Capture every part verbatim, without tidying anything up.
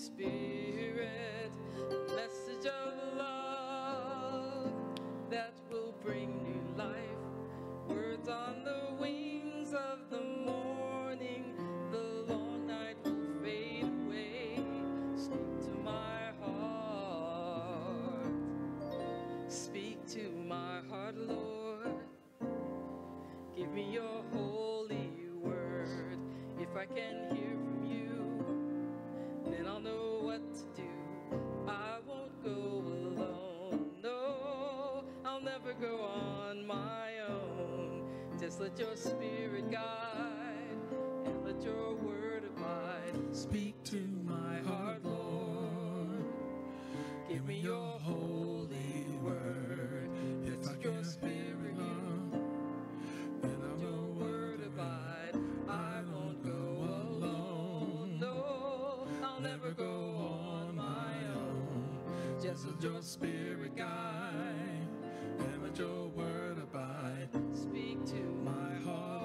Spirit, a message of love that will bring new life. Words on the wings of the morning, the long night will fade away. Speak to my heart, speak to my heart, Lord. Give me your holy word. If I can hear from you, then I'll know what to do. I won't go alone, no, I'll never go on my own. Just let your Spirit guide, and let your word abide. Speak to my heart, Lord. Give me your holy word. If I your Spirit, Lord, then I'll your word abide. I won't go alone, no, I'll never go on my own. Just let your Spirit guide, and let your word abide. Speak to my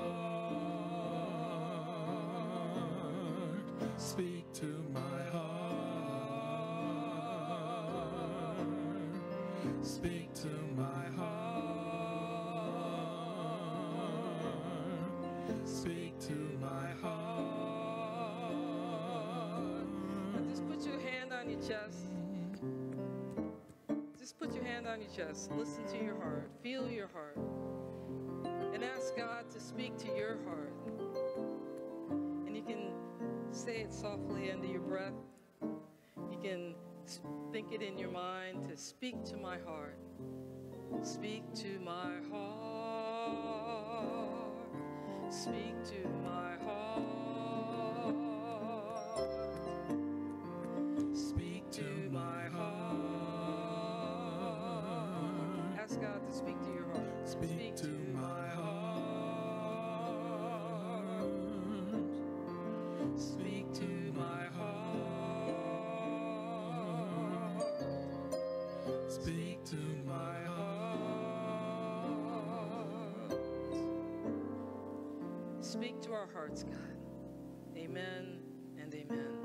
heart, speak to my heart, speak to my heart, speak to my heart. Now just put your hand on your chest. Just put your hand on your chest. Listen to your heart. Feel your heart. And ask God to speak to your heart. And you can say it softly under your breath. You can think it in your mind to speak to my heart. Speak to my heart. Speak to my heart. Speak to my heart. Ask God to speak to your heart. Speak, speak to, to my heart. Speak to my heart. Speak to my heart. Speak to our hearts, God. Amen and amen.